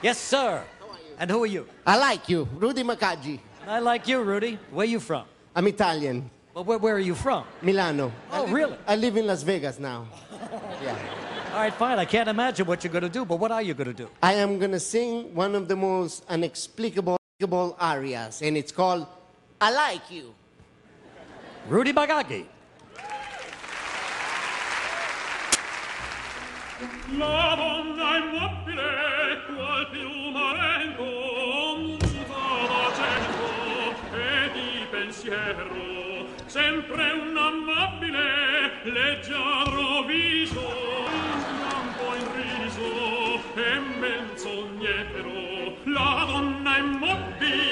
Yes, sir. And who are you? I like you, Rudy Macaggi. I like you, Rudy. Where you from? I'm Italian, Well, where are you from? Milano. Oh, really? I live in Las Vegas now. Yeah. All right, fine. I can't imagine what you're going to do, but what are you going to do? I am gonna sing one of the most inexplicable arias, and it's called I Like You. Rudy Bagaghi. La donna immobile, qual piuma vento, muta d'acento e di pensiero, sempre un amabile, leggiadro viso, in bianco in riso e menzognero. La donna immobile,